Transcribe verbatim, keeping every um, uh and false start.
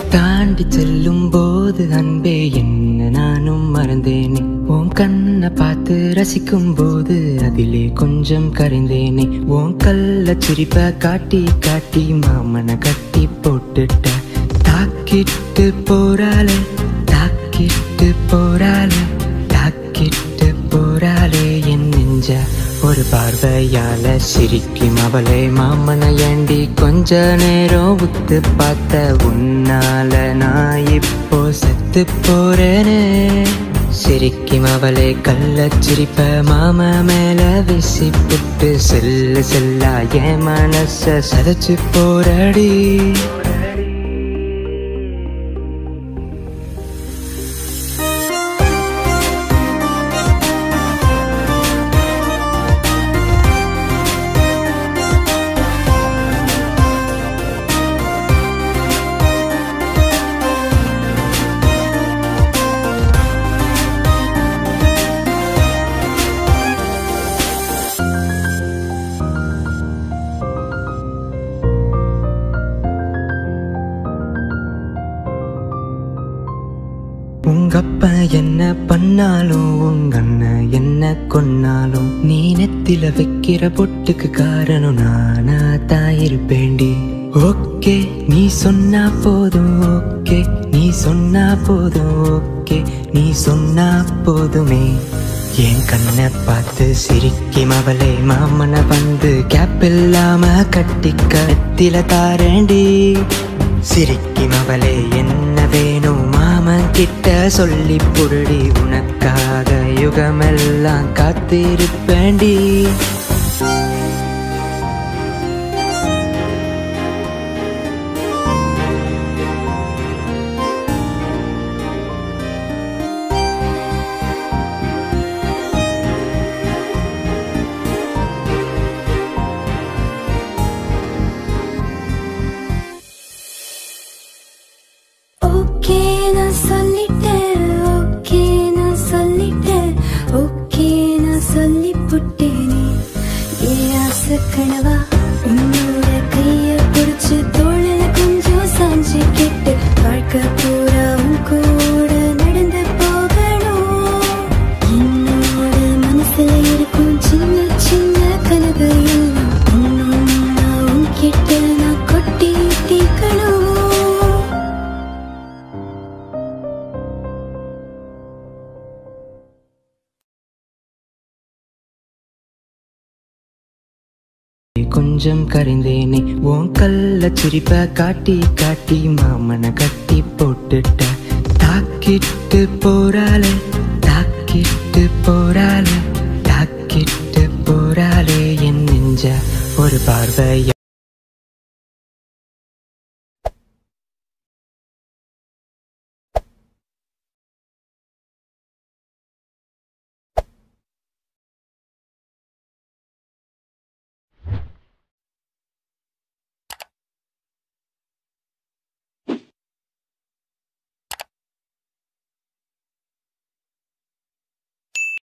தாண்டி செல்லும் போது அன்பே என்ன நானும் மறந்தேனே. உன் கண்ணை பார்த்து ரசிக்கும் போது அதிலே கொஞ்சம் கரைந்தேனே. உன் கள்ள சிரிப்ப காட்டி காட்டி மாமனை கட்டி போட்டுட்ட. தாக்கிட்டு போறாளே தாக்கிட்டு போறாளே தாக்கிட்டு போறாளே என் நெஞ்ச ஒரு பார்வையால சிரிக்கும் அவளை. மாமனை ஏண்டி கொஞ்ச நேரம் உத்து பார்த்த உன்னால நான் இப்போ செத்து போறேனே. சிரிக்கும் அவளை கள்ள சிரிப்ப மாமா மேல வீசி புட்டு செல்ல செல்லா என் மனச சதைச்சு போறடி. உங்கப்பா என்ன பண்ணாலும் உங்க அண்ணன் என்ன கொன்னாலும் நீ நெத்தில வைக்கிற பொட்டுக்கு காரணம் நானா தான் இருப்பேண்டி. ஓகே நீ சொன்னா போதும் ஓகே நீ சொன்னா போதும் ஓகே நீ சொன்னா போதுமே. என் கண்ணை பார்த்து சிரிக்கும் அவளை மாமனை வந்து கேப் இல்லாம கட்டி கத்தில தாரேண்டி. சிரிக்கும் அவளை என்ன வேணும் மாமன் கிட்ட சொல்லி புரடி. உனக்காக யுகமெல்லாம் காத்திருப்பேண்டி. கனவா உன்னோட கைய பிடிச்சு தோழல கொஞ்சம் சாஞ்சி கேட்டு வாழ்க்கை பூரா உன் கூட நடந்து போகணும். என்னோட மனசுல இருக்கும் சின்ன சின்ன கனவு எல்லாம் ஒன்னொன்னா உன்கிட்ட நான் கொட்டி தீக்கணும். கொஞ்சம் கரைந்தேனே. உன் கள்ள சிரிப்ப காட்டி காட்டி மாமனை கட்டி போட்டுட்ட. தாக்கிட்டு போறாளே தாக்கிட்டு போறாளே தாக்கிட்டு போறாளே என் நெஞ்ச ஒரு பார்வை.